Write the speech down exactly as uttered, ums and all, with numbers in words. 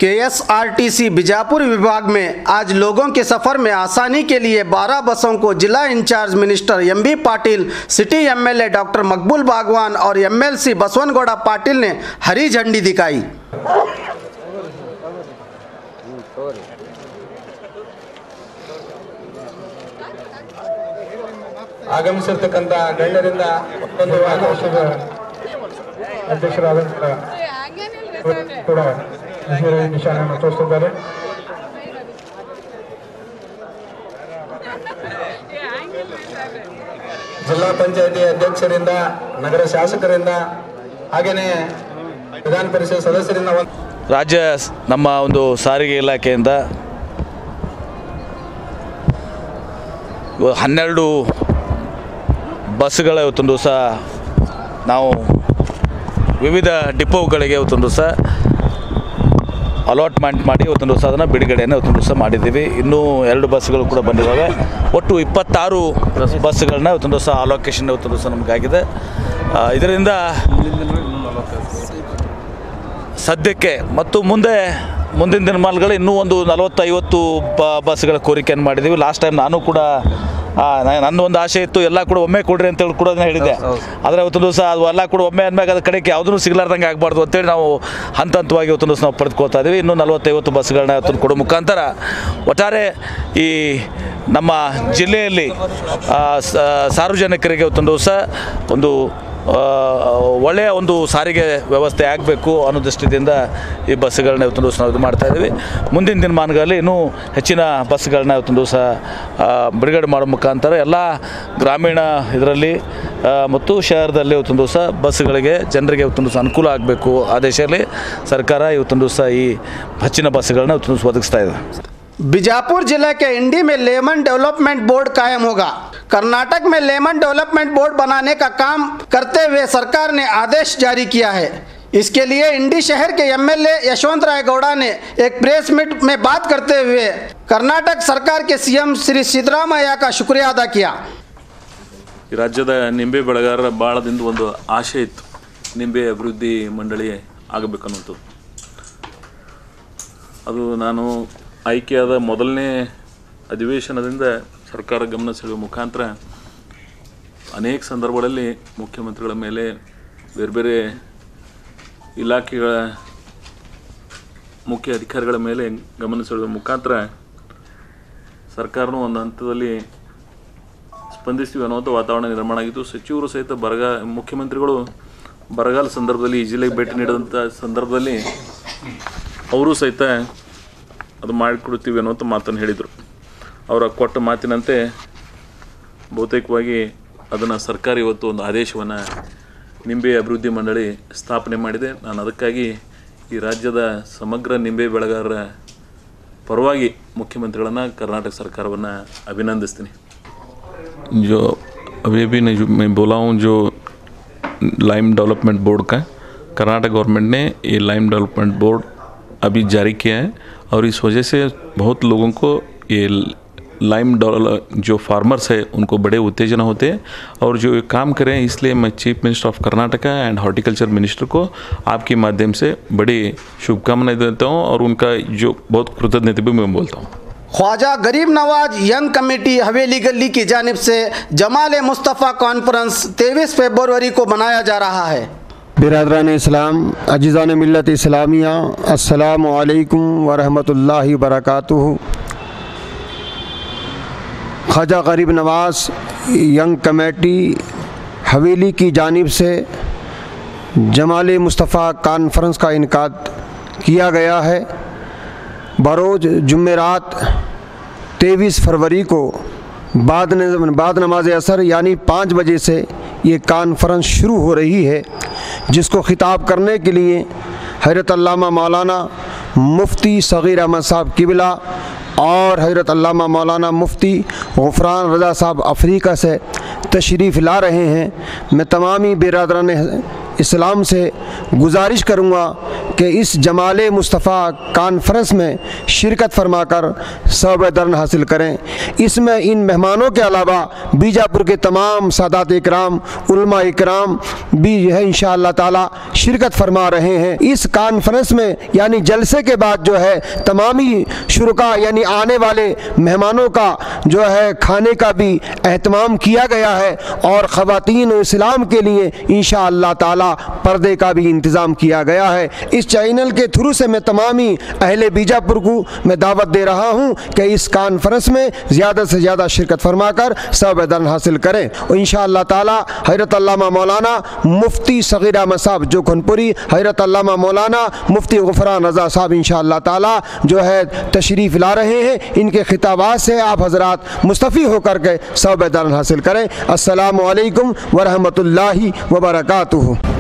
KSRTC Bijapur विभाग में आज लोगों के सफर में आसानी के लिए बारह बसों को जिला incharge minister M B Patil, city MLA doctor Maqbool Bagwan और एमएलसी बसवनगौड़ा पाटिल ने हरी झंडी दिखाई। ಆಗಮಿಸಿರ್ತಕ್ಕಂಥ ಗಣ್ಯರಿಂದ ಒಂದು ಆದೇಶದ ಅಧ್ಯಕ್ಷರಾದಂಥ ಕೂಡ ನಿಶಾನೆಯನ್ನು ತೋರಿಸಿದ್ದಾರೆ. ಜಿಲ್ಲಾ ಪಂಚಾಯತಿ ಅಧ್ಯಕ್ಷರಿಂದ, ನಗರ ಶಾಸಕರಿಂದ, ಹಾಗೆಯೇ ವಿಧಾನ ಪರಿಷತ್ ಸದಸ್ಯರಿಂದ, ರಾಜ್ಯ ನಮ್ಮ ಒಂದು ಸಾರಿಗೆ ಇಲಾಖೆಯಿಂದ ಹನ್ನೆರಡು ಬಸ್ಗಳ ಇವತ್ತೊಂದು ದಿವಸ ನಾವು ವಿವಿಧ ಡಿಪೋಗಳಿಗೆ ಇವತ್ತೊಂದು ದಿವಸ ಅಲಾಟ್ಮೆಂಟ್ ಮಾಡಿ ಇವತ್ತೊಂದು ದಿವಸ ಅದನ್ನು ಬಿಡುಗಡೆಯನ್ನು ಇವತ್ತೊಂದು ದಿವಸ ಮಾಡಿದ್ದೀವಿ. ಇನ್ನೂ ಎರಡು ಬಸ್ಗಳು ಕೂಡ ಬಂದಿದ್ದಾವೆ. ಒಟ್ಟು ಇಪ್ಪತ್ತಾರು ಬಸ್ಗಳನ್ನ ಇವತ್ತೊಂದು ದಿವಸ ಅಲೋಕೇಶನ್ ಇವತ್ತೊಂದು ದಿವಸ ನಮಗಾಗಿದೆ. ಇದರಿಂದ ಸದ್ಯಕ್ಕೆ ಮತ್ತು ಮುಂದೆ ಮುಂದಿನ ದಿನಮಾನಗಳು ಇನ್ನೂ ಒಂದು ನಲವತ್ತೈವತ್ತು ಬ ಬಸ್ಗಳ ಕೋರಿಕೆಯನ್ನು ಮಾಡಿದ್ದೀವಿ. ಲಾಸ್ಟ್ ಟೈಮ್ ನಾನು ಕೂಡ ನನ್ನ ಒಂದು ಆಸೆ ಇತ್ತು, ಎಲ್ಲ ಕೂಡ ಒಮ್ಮೆ ಕೊಡ್ರಿ ಅಂತೇಳಿ ಕೂಡ ಹೇಳಿದ್ದೆ. ಆದರೆ ಇವತ್ತೊಂದು ದಿವಸ ಅದು ಎಲ್ಲ ಕೂಡ ಒಮ್ಮೆ ಅಂದಾಗ ಅದ್ರ ಕಡೆಗೆ ಯಾವುದೂ ಸಿಗಲಾರ್ದಂಗೆ ಆಗಬಾರ್ದು ಅಂತೇಳಿ ನಾವು ಹಂತ ಹಂತವಾಗಿ ಇವತ್ತೊಂದು ದಿವಸ ನಾವು ಪಡೆದುಕೊಳ್ತಾ ಇದ್ದೀವಿ. ಇನ್ನೂ ನಲವತ್ತೈವತ್ತು ಬಸ್ಗಳನ್ನ ಇವತ್ತು ಕೊಡೋ ಮುಖಾಂತರ ಒಟ್ಟಾರೆ ಈ ನಮ್ಮ ಜಿಲ್ಲೆಯಲ್ಲಿ ಸಾರ್ವಜನಿಕರಿಗೆ ಇವತ್ತೊಂದು ದಿವಸ ಒಂದು ಒಳ್ಳೆಯ ಒಂದು ಸಾರಿಗೆ ವ್ಯವಸ್ಥೆ ಆಗಬೇಕು ಅನ್ನೋ ದೃಷ್ಟಿಯಿಂದ ಈ ಬಸ್ಗಳನ್ನ ಇವತ್ತೊಂದು ದಿವಸ ನಾವು ಇದು ಮಾಡ್ತಾಯಿದ್ದೀವಿ. ಮುಂದಿನ ದಿನಮಾನಗಳಲ್ಲಿ ಇನ್ನೂ ಹೆಚ್ಚಿನ ಬಸ್ಗಳನ್ನ ಇವತ್ತೊಂದು ದಿವಸ ಬಿಡುಗಡೆ ಮಾಡೋ ಮುಖಾಂತರ ಎಲ್ಲ ಗ್ರಾಮೀಣ ಇದರಲ್ಲಿ ಮತ್ತು ಶಹರದಲ್ಲಿ ಇವತ್ತೊಂದು ದಿವಸ ಬಸ್ಗಳಿಗೆ ಜನರಿಗೆ ಇವತ್ತೊಂದು ದಿವಸ ಅನುಕೂಲ ಆಗಬೇಕು ಆ ದೇಶದಲ್ಲಿ ಸರ್ಕಾರ ಇವತ್ತೊಂದು ದಿವಸ ಈ ಹೆಚ್ಚಿನ ಬಸ್ಗಳನ್ನ ಇವತ್ತೊಂದು ದಿವಸ ಒದಗಿಸ್ತಾ ಇದೆ. बीजापुर जिले के इंडी में लेमन डेवलपमेंट बोर्ड कायम होगा। कर्नाटक में लेमन डेवलपमेंट बोर्ड बनाने का काम करते हुए सरकार ने आदेश जारी किया है। इसके लिए इंडी शहर के एमएलए यशवंत राय गौड़ा ने एक प्रेस मीट में बात करते हुए कर्नाटक सरकार के सीएम श्री सिद्धरामಯ್ಯ का शुक्रिया अदा किया। ರಾಜ್ಯದ ನಿಂಬೆ ಬೆಳೆಗಾರರ ಭಾಳದಿಂದ ಒಂದು ಆಶೆ ಇತ್ತು, ನಿಂಬೆ ಅಭಿವೃದ್ಧಿ ಮಂಡಳಿ ಆಗಬೇಕನ್ನೋದು. ಅದು ನಾನು ಆಯ್ಕೆಯಾದ ಮೊದಲನೇ ಅಧಿವೇಶನದಿಂದ ಸರ್ಕಾರ ಗಮನ ಸೆಳೆಯುವ ಮುಖಾಂತರ ಅನೇಕ ಸಂದರ್ಭಗಳಲ್ಲಿ ಮುಖ್ಯಮಂತ್ರಿಗಳ ಮೇಲೆ, ಬೇರೆ ಬೇರೆ ಇಲಾಖೆಗಳ ಮುಖ್ಯ ಅಧಿಕಾರಿಗಳ ಮೇಲೆ ಗಮನ ಸೆಳೆಯುವ ಮುಖಾಂತರ ಸರ್ಕಾರನೂ ಒಂದು ಹಂತದಲ್ಲಿ ಸ್ಪಂದಿಸ್ತೀವಿ ಅನ್ನೋದು ವಾತಾವರಣ ನಿರ್ಮಾಣ ಆಗಿತ್ತು. ಸಚಿವರು ಸಹಿತ ಬರಗಾಲ, ಮುಖ್ಯಮಂತ್ರಿಗಳು ಬರಗಾಲ ಸಂದರ್ಭದಲ್ಲಿ ಈ ಜಿಲ್ಲೆಗೆ ಭೇಟಿ ನೀಡಿದಂಥ ಸಂದರ್ಭದಲ್ಲಿ ಅವರು ಸಹಿತ ಅದು ಮಾಡಿಕೊಡ್ತೀವಿ ಅನ್ನೋಂಥ ಮಾತನ್ನು ಹೇಳಿದರು. ಅವರ ಕೊಟ್ಟ ಮಾತಿನಂತೆ ಬಹುತೇಕವಾಗಿ ಅದನ್ನು ಸರ್ಕಾರ ಇವತ್ತು ಒಂದು ಆದೇಶವನ್ನು ನಿಂಬೆ ಅಭಿವೃದ್ಧಿ ಮಂಡಳಿ ಸ್ಥಾಪನೆ ಮಾಡಿದೆ. ನಾನು ಅದಕ್ಕಾಗಿ ಈ ರಾಜ್ಯದ ಸಮಗ್ರ ನಿಂಬೆ ಬೆಳೆಗಾರರ ಪರವಾಗಿ ಮುಖ್ಯಮಂತ್ರಿಗಳನ್ನು, ಕರ್ನಾಟಕ ಸರ್ಕಾರವನ್ನು ಅಭಿನಂದಿಸ್ತೀನಿ. जो अभी अभी ने जो मैं बोला हूँ, जो लाइम डेवलपमेंट बोर्ड का कर्नाटक गवर्नमेंट ने ये लाइम डेवलपमेंट बोर्ड अभी जारी किया है और इस वजह से बहुत लोगों को ये लाइम जो फार्मर्स है उनको बड़े उत्तेजना होते हैं और जो ये काम करें, इसलिए मैं chief minister of Karnataka and horticulture minister को आपके माध्यम से बड़ी शुभकामनाएं देता हूँ और उनका जो बहुत कृतज्ञता भी मैं बोलता हूँ. ख्वाजा गरीब नवाज यंग कमेटी हवेली गली की जानिब से जमाल मुस्तफ़ा कॉन्फ्रेंस तेईस फरवरी को मनाया जा रहा है। बिरादरान इस्लाम, अजीज़ान मिल्लत इस्लामिया, अस्सलामु अलैकुम वरहमतुल्लाहि वबरकातुहू। ख्वाजा गरीब नवाज यंग कमेटी हवेली की जानिब से जमाल मुस्तफ़ा कॉन्फ्रेंस का इनकाद किया गया है। बरोज़ जुमेरात तेईस फरवरी को बाद बाद नमाज असर यानी पाँच बजे से ये कॉन्फ्रेंस शुरू हो रही है, जिसको ख़िताब करने के लिए हज़रत अल्लामा मौलाना मुफ्ती सग़ीर अहमद साहब किबला और हज़रत अल्लामा मौलाना मुफ्ती गुफ़रान रज़ा साहब अफ्रीका से तशरीफ़ ला रहे हैं। मैं तमामी बिरादरान इस्लाम से गुजारिश करूँगा कि इस जमाले मुस्तफ़ा कॉन्फ्रेंस में शिरकत फरमाकर सवाब दर्न हासिल करें। इसमें इन मेहमानों के अलावा बीजापुर के तमाम सादात इकराम, उलमा इकराम भी है इंशाअल्लाह ताला शिरकत फरमा रहे हैं। इस कॉन्फ्रेंस में यानी जलसे के बाद जो है तमामी शुरका यानी आने वाले मेहमानों का जो है खाने का भी एहतमाम किया गया है और ख़वातीन और इस्लाम के लिए इंशाअल्लाह ताला पर्दे का भी इंतज़ाम किया गया है। इस चैनल के थ्रू से मैं तमामी अहले बीजापुर को मैं दावत दे रहा हूँ कि इस कॉन्फ्रेंस में ज़्यादा से ज़्यादा शिरकत फरमाकर सवाब दर्न हासिल करें और इंशाअल्लाह ताला हज़रत अल्लामा मौलाना मुफ्ती सगीर अहमद साहब जो खनपुरी, हज़रत अल्लामा मौलाना मुफ्ती गुफरान रज़ा साहब इंशाअल्लाह ताला जो है तशरीफ़ ला रहे हैं। इनके खिताबात से आप हज़रात मुस्तफ़ी होकर के सवाब दर्न हासिल करें। अस्सलामु अलैकुम व रहमतुल्लाहि व बरकातुहू।